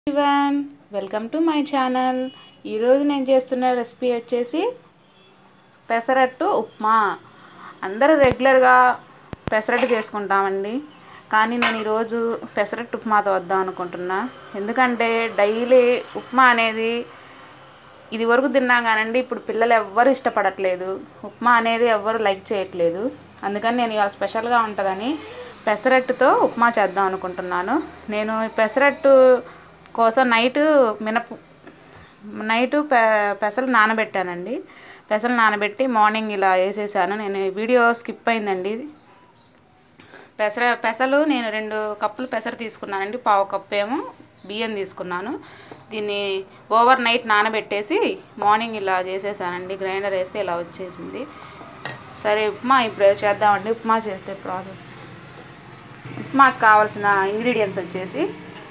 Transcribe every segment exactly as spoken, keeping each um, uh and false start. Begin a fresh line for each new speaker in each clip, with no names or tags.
Everyone welcome to my channel. ఈరోజు నేను చేస్తున్న రెసిపీ వచ్చేసి పెసరట్టు ఉప్మా. అందరూ రెగ్యులర్గా పెసరట్టు చేసుకుంటామండి, కానీ నేను ఈరోజు పెసరట్టు ఉప్మాతో వద్దాం అనుకుంటున్నా. ఎందుకంటే డైలీ ఉప్మా అనేది ఇది వరకు తిన్నాం కానండి, ఇప్పుడు పిల్లలు ఎవ్వరు ఇష్టపడట్లేదు, ఉప్మా అనేది ఎవ్వరు లైక్ చేయట్లేదు. అందుకని నేను ఇవాళ స్పెషల్గా ఉంటుందని పెసరట్టుతో ఉప్మా చేద్దాం అనుకుంటున్నాను. నేను పెసరట్టు కోసం నైట్ మినప నైటు పె పెసలు నానబెట్టానండి. పెసలు నానబెట్టి మార్నింగ్ ఇలా వేసేసాను. నేను వీడియో స్కిప్ అయిందండి. పెసర పెసలు నేను రెండు కప్పులు పెసర తీసుకున్నానండి, పావు కప్పు ఏమో బియ్యం తీసుకున్నాను. దీన్ని ఓవర్ నైట్ నానబెట్టేసి మార్నింగ్ ఇలా చేసేసానండి. గ్రైండర్ వేస్తే ఇలా వచ్చేసింది. సరే ఉప్మా ఇప్పుడు చేద్దామండి. ఉప్మా చేస్తే ప్రాసెస్, ఉప్మాకు కావాల్సిన ఇంగ్రీడియంట్స్ వచ్చేసి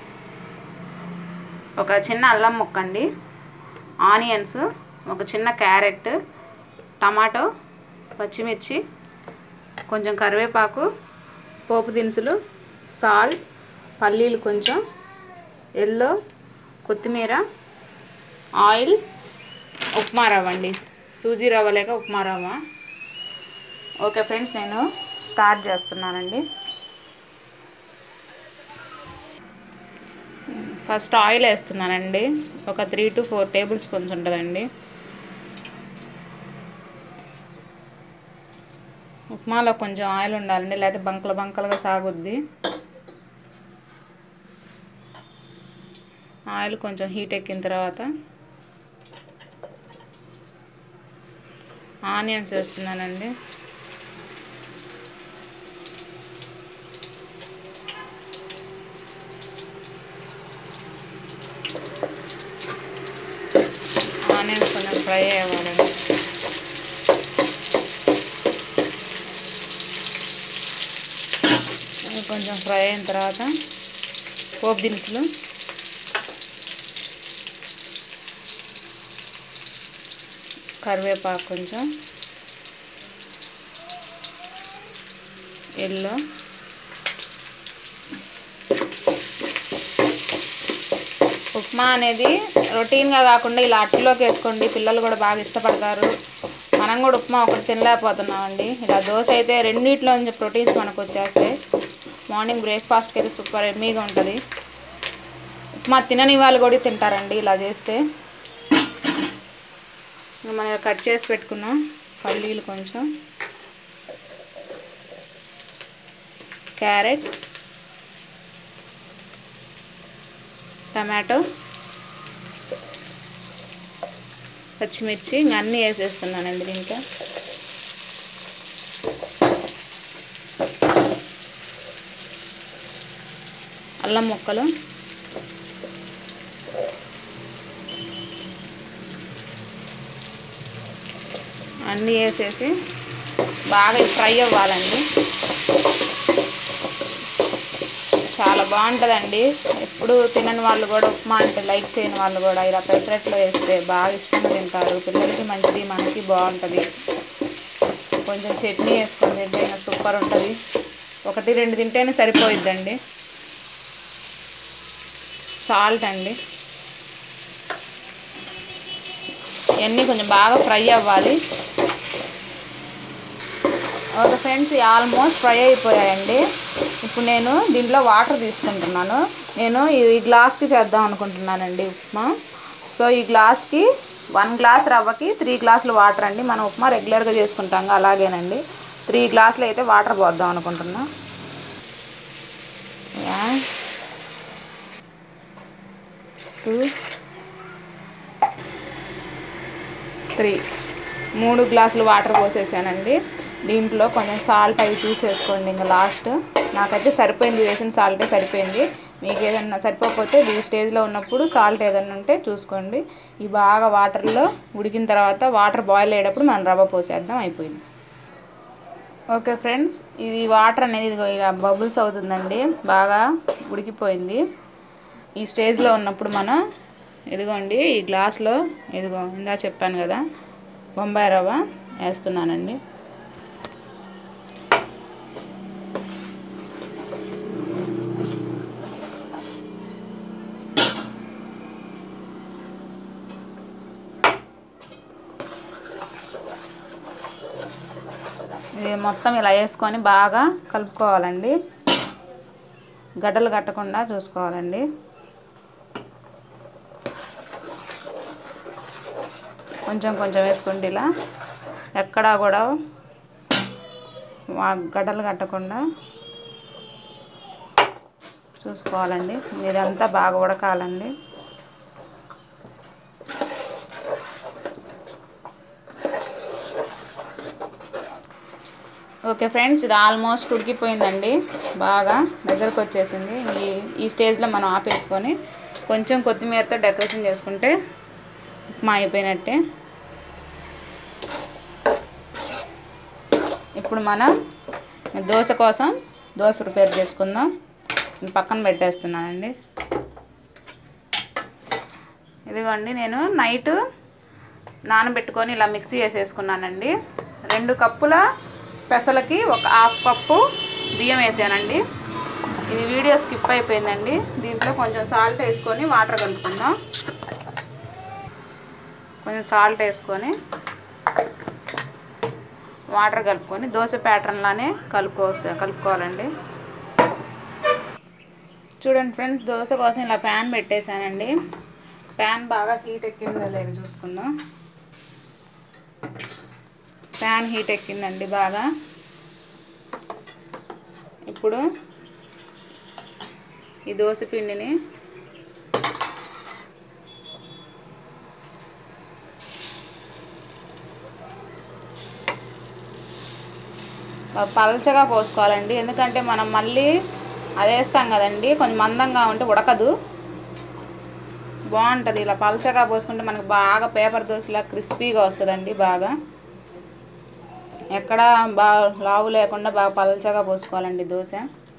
ఒక చిన్న అల్లం ముక్క అండి, ఆనియన్స్, ఒక చిన్న క్యారెట్, టమాటో, పచ్చిమిర్చి, కొంచెం కరివేపాకు, పోపు దినుసులు, సాల్ట్, పల్లీలు కొంచెం, ఎల్లో, కొత్తిమీర, ఆయిల్, ఉప్మా రవ్వ అండి, సూజీ రవ్వ లేక ఉప్మా రవ్వ. ఓకే ఫ్రెండ్స్, నేను స్టార్ట్ చేస్తున్నానండి. ఫస్ట్ ఆయిల్ వేస్తున్నానండి, ఒక three to four table spoons ఉంటుందండి. ఉప్మాలో కొంచెం ఆయిల్ ఉండాలండి, లేకపోతే బంకలు బంకలుగా సాగుద్ది. ఆయిల్ కొంచెం హీట్ ఎక్కిన తర్వాత ఆనియన్స్ వేస్తున్నానండి. ఆనియన్స్ కొంచెం ఫ్రై అవ్వాలండి. కొంచెం ఫ్రై అయిన తర్వాత పోపు దినుసులు, కరివేపాకు కొంచెం, ఎల్లో, ఉప్మా అనేది రొటీన్గా కాకుండా ఇలా అట్టులోకి వేసుకోండి, పిల్లలు కూడా బాగా ఇష్టపడతారు. మనం కూడా ఉప్మా ఒకటి తినలేకపోతున్నామండి. ఇలా దోశ అయితే రెండిట్లో నుంచి ప్రోటీన్స్ మనకు వచ్చేస్తాయి. మార్నింగ్ బ్రేక్ఫాస్ట్కి అయితే సూపర్ ఎమ్మీగా ఉంటుంది. ఉప్మా తినని వాళ్ళు కూడా తింటారండి ఇలా చేస్తే. మనం కట్ చేసి పెట్టుకున్నాం పల్లీలు కొంచెం, క్యారెట్, టమాటో, పచ్చిమిర్చి అన్నీ వేసేస్తున్నానండి దీంట్లో. అల్లం ముక్కలు, అన్నీ వేసేసి బాగా ఫ్రై అవ్వాలండి. చాలా బాగుంటుందండి. ఎప్పుడు తినని వాళ్ళు కూడా, ఉప్మా అంటే లైక్ చేయని వాళ్ళు కూడా ఇలా పెసరట్లో వేస్తే బాగా ఇష్టంగా తింటారు. పిల్లలకి మంచిది, మనకి బాగుంటుంది. కొంచెం చట్నీ వేసుకొని తింటే సూపర్ ఉంటుంది. ఒకటి రెండు తింటేనే సరిపోయిద్దండి. సాల్ట్ అండి, ఇవన్నీ కొంచెం బాగా ఫ్రై అవ్వాలి. ఓకే ఫ్రెండ్స్, ఆల్మోస్ట్ ఫ్రై అయిపోయాయండి. ఇప్పుడు నేను దీంట్లో వాటర్ తీసుకుంటున్నాను. నేను ఈ గ్లాస్కి చేద్దాం అనుకుంటున్నానండి ఉప్మా. సో ఈ గ్లాస్కి వన్ గ్లాస్ రవ్వకి త్రీ గ్లాసులు వాటర్ అండి. మనం ఉప్మా రెగ్యులర్గా చేసుకుంటాం అలాగేనండి. త్రీ గ్లాసులు అయితే వాటర్ పోద్దాం అనుకుంటున్నా. టూ త్రీ మూడు గ్లాసులు వాటర్ పోసేసానండి. దీంట్లో కొంచెం సాల్ట్ అవి చూసేసుకోండి. ఇంకా లాస్ట్ నాకైతే సరిపోయింది, వేసిన సాల్టే సరిపోయింది. మీకు ఏదన్నా సరిపోకపోతే ఈ స్టేజ్లో ఉన్నప్పుడు సాల్ట్ ఏదన్నా ఉంటే చూసుకోండి. ఈ బాగా వాటర్లో ఉడికిన తర్వాత వాటర్ బాయిల్ అయ్యేటప్పుడు మనం రవ్వ పోసేద్దాం, అయిపోయింది. ఓకే ఫ్రెండ్స్, ఇది వాటర్ అనేది ఇదిగో ఇలా బబుల్స్ అవుతుందండి, బాగా ఉడికిపోయింది. ఈ స్టేజ్లో ఉన్నప్పుడు మనం ఇదిగోండి ఈ గ్లాస్లో ఇదిగో ఇందా చెప్పాను కదా బొంబాయి రవ్వ వేస్తున్నానండి. ఇది మొత్తం ఇలా వేసుకొని బాగా కలుపుకోవాలండి. గడ్డలు కట్టకుండా చూసుకోవాలండి. కొంచెం కొంచెం వేసుకోండి. ఇలా ఎక్కడా కూడా గడ్డలు కట్టకుండా చూసుకోవాలండి. ఇదంతా బాగా ఉడకాలండి. ఓకే ఫ్రెండ్స్, ఇది ఆల్మోస్ట్ ఉడికిపోయిందండి. బాగా దగ్గరకు వచ్చేసింది. ఈ ఈ స్టేజ్లో మనం ఆపేసుకొని కొంచెం కొత్తిమీరతో డెకరేషన్ చేసుకుంటే ఉప్మా అయిపోయినట్టే. ఇప్పుడు మనం దోశ కోసం దోశ ప్రిపేర్ చేసుకుందాం. పక్కన పెట్టేస్తున్నానండి. ఇదిగోండి, నేను నైట్ నానబెట్టుకొని ఇలా మిక్సీ వేసేసుకున్నానండి. రెండు కప్పుల పెసలకి ఒక హాఫ్ కప్పు బియ్యం వేసానండి. ఇది వీడియో స్కిప్ అయిపోయిందండి. దీంట్లో కొంచెం సాల్ట్ వేసుకొని వాటర్ కలుపుకుందాం. కొంచెం సాల్ట్ వేసుకొని వాటర్ కలుపుకొని దోశ ప్యాటర్న్లానే కలుపుకో కలుపుకోవాలండి. చూడండి ఫ్రెండ్స్, దోశ కోసం ఇలా ప్యాన్ పెట్టేశానండి. ప్యాన్ బాగా హీట్ ఎక్కిందో లేదు చూసుకుందాం. ప్యాన్ హీట్ ఎక్కిందండి బాగా. ఇప్పుడు ఈ దోశ పిండిని పల్చగా పోసుకోవాలండి. ఎందుకంటే మనం మళ్ళీ అది వేస్తాం కదండి, కొంచెం మందంగా ఉంటే ఉడకదు, బాగుంటుంది. ఇలా పల్చగా పోసుకుంటే మనకు బాగా పేపర్ దోశలా క్రిస్పీగా వస్తుందండి. బాగా ఎక్కడ బాగా లావు లేకుండా బాగా పల్చగా పోసుకోవాలండి దోశ.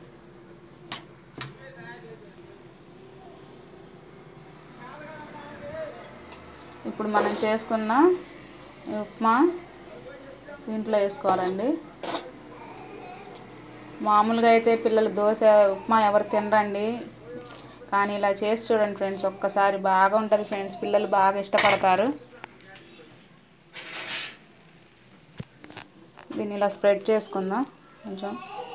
ఇప్పుడు మనం చేసుకున్న ఉప్మా దీంట్లో వేసుకోవాలండి. మామూలుగా అయితే పిల్లలు దోశ ఉప్మా ఎవరు తినరండి, కానీ ఇలా చేసి చూడండి ఫ్రెండ్స్, ఒక్కసారి బాగా ఉంటుంది ఫ్రెండ్స్. పిల్లలు బాగా ఇష్టపడతారు. దీన్ని ఇలా స్ప్రెడ్ చేసుకుందాం. కొంచెం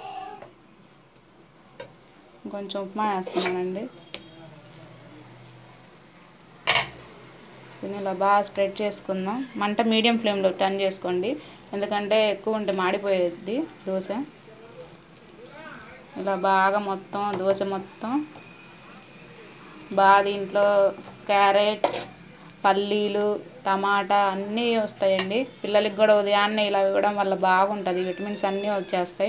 కొంచెం ఉప్మా వేస్తున్నానండి. దీన్ని ఇలా బాగా స్ప్రెడ్ చేసుకుందాం. మంట మీడియం ఫ్లేమ్లో టర్న్ చేసుకోండి, ఎందుకంటే ఎక్కువ ఉంటే మాడిపోయేది దోశ. ఇలా బాగా మొత్తం దోశ మొత్తం బాగా దీంట్లో క్యారెట్, పల్లీలు, టమాటా అన్నీ వస్తాయండి. పిల్లలకి కూడా ఉదయాన్నే ఇలా ఇవ్వడం వల్ల బాగుంటుంది, విటమిన్స్ అన్నీ వచ్చేస్తాయి.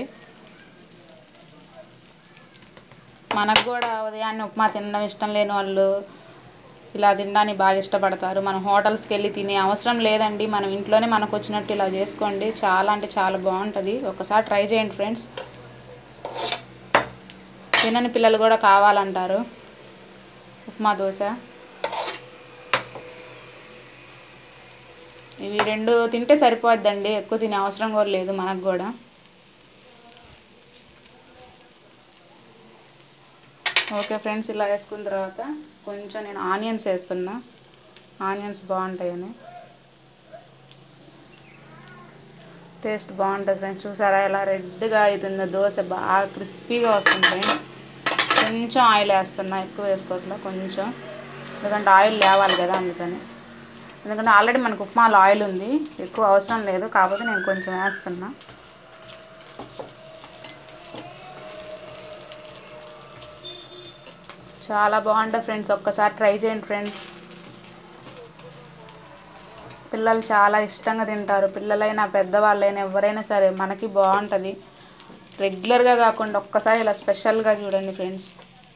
మనకు కూడా ఉదయాన్నే ఉప్మా తినడం ఇష్టం లేని వాళ్ళు ఇలా తినడానికి బాగా ఇష్టపడతారు. మనం హోటల్స్కి వెళ్ళి తినే అవసరం లేదండి, మనం ఇంట్లోనే మనకు వచ్చినట్టు ఇలా చేసుకోండి. చాలా అంటే చాలా బాగుంటుంది. ఒకసారి ట్రై చేయండి ఫ్రెండ్స్. తినని పిల్లలు కూడా కావాలంటారు ఉప్మా దోశ. ఇవి రెండు తింటే సరిపోద్దండి, ఎక్కువ తినే అవసరం కూడా లేదు మనకు కూడా. ఓకే ఫ్రెండ్స్, ఇలా వేసుకున్న తర్వాత కొంచెం నేను ఆనియన్స్ వేస్తున్నా. ఆనియన్స్ బాగుంటాయని, టేస్ట్ బాగుంటుంది ఫ్రెండ్స్. చూసారా ఎలా రెడ్గా అవుతుందో దోశ, బాగా క్రిస్పీగా వస్తుంది ఫ్రెండ్స్. కొంచెం ఆయిల్ వేస్తున్నా, ఎక్కువ వేసుకోవట్లే, కొంచెం, ఎందుకంటే ఆయిల్ లేవాలి కదా అందుకని. ఎందుకంటే ఆల్రెడీ మనకు ఉప్మాలో ఆయిల్ ఉంది, ఎక్కువ అవసరం లేదు, కాకపోతే నేను కొంచెం వేస్తున్నా. చాలా బాగుంటుంది ఫ్రెండ్స్, ఒక్కసారి ట్రై చేయండి ఫ్రెండ్స్. పిల్లలు చాలా ఇష్టంగా తింటారు. పిల్లలైనా పెద్దవాళ్ళైనా ఎవరైనా సరే మనకి బాగుంటుంది. రెగ్యులర్గా కాకుండా ఒక్కసారి ఇలా స్పెషల్గా చూడండి ఫ్రెండ్స్.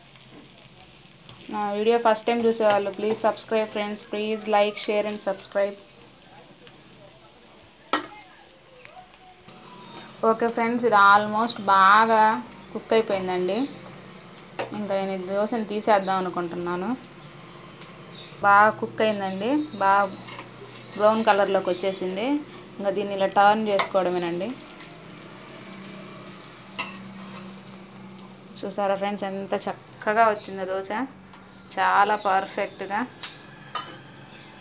నా వీడియో ఫస్ట్ టైం చూసేవాళ్ళు please subscribe friends. Please like, share and subscribe. Okay friends, ఇది ఆల్మోస్ట్ బాగా కుక్ అయిపోయిందండి. ఇంకా నేను ఈ దోశని తీసేద్దాం అనుకుంటున్నాను. బాగా కుక్ అయిందండి, బాగా బ్రౌన్ కలర్లోకి వచ్చేసింది. ఇంకా దీన్ని ఇలా టర్న్ చేసుకోవడమేనండి. చూసారా ఫ్రెండ్స్ ఎంత చక్కగా వచ్చిందో దోశ, చాలా పర్ఫెక్ట్గా.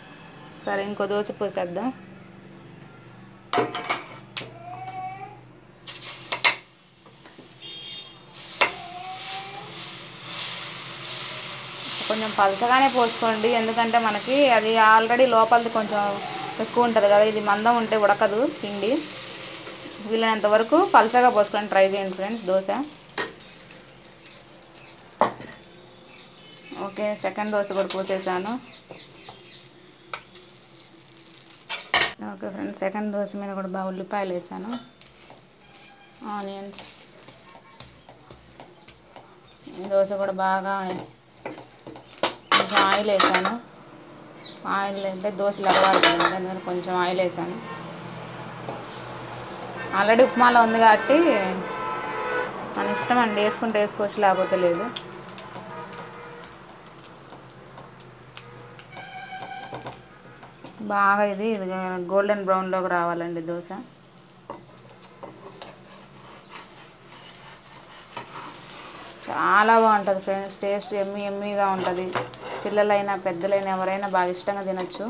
సరే ఇంకో దోశ పోసేద్దాం. కొంచెం పలచగానే పోసుకోండి, ఎందుకంటే మనకి అది ఆల్రెడీ లోపలిది కొంచెం ఎక్కువ ఉంటుంది కదా, ఇది మందం ఉంటే ఉడకదు పిండి. వీలైనంత వరకు పలచగా పోసుకొని ట్రై చేయండి friends dosa. Okay, second dosa కూడా పోసేసాను. ఓకే ఫ్రెండ్స్, సెకండ్ దోశ మీద కూడా బాగా ఉల్లిపాయలు వేసాను, ఆనియన్స్. దోశ కూడా బాగా కొంచెం ఆయిల్ వేసాను. ఆయిల్ అంటే దోశలు అలవాడుతుంది, అందుకని కొంచెం ఆయిల్ వేసాను. ఆల్రెడీ ఉప్మాలో ఉంది కాబట్టి మన ఇష్టం అండి, వేసుకుంటే వేసుకోవచ్చు, లేకపోతే లేదు. బాగా ఇది ఇది గోల్డెన్ బ్రౌన్లోకి రావాలండి దోశ. చాలా బాగుంటుంది ఫ్రెండ్స్, టేస్ట్ ఎమ్మి ఎమ్మిగా ఉంటుంది. పిల్లలైనా పెద్దలైనా ఎవరైనా బాగా ఇష్టంగా తినచ్చు.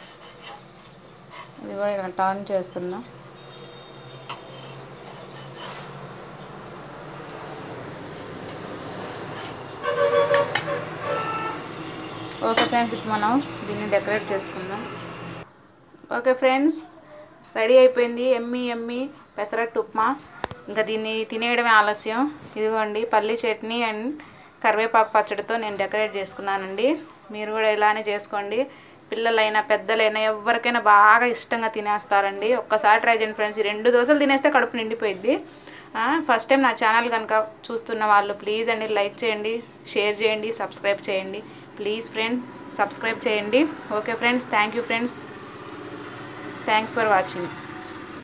ఇది కూడా ఇక్కడ టర్న్ చేస్తున్నా. ఓకే ఫ్రెండ్స్, ఇప్పుడు మనం దీన్ని డెకరేట్ చేసుకుందాం. ఓకే ఫ్రెండ్స్, రెడీ అయిపోయింది ఎమ్మి ఎమ్మి పెసరట్టు ఉప్మా. ఇంకా దీన్ని తినేయడమే ఆలస్యం. ఇదిగోండి పల్లి చట్నీ అండ్ కరివేపాకు పచ్చడితో నేను డెకరేట్ చేసుకున్నానండి. మీరు కూడా ఇలానే చేసుకోండి. పిల్లలైనా పెద్దలైనా ఎవరికైనా బాగా ఇష్టంగా తినేస్తారండి. ఒక్కసారి ట్రై చేయండి ఫ్రెండ్స్. ఈ రెండు దోశలు తినేస్తే కడుపు నిండిపోయిద్ది. ఫస్ట్ టైం నా ఛానల్ కనుక చూస్తున్న వాళ్ళు ప్లీజ్ అండి లైక్ చేయండి, షేర్ చేయండి, సబ్స్క్రైబ్ చేయండి. ప్లీజ్ ఫ్రెండ్ సబ్స్క్రైబ్ చేయండి. Okay friends, thank you friends, thanks for watching.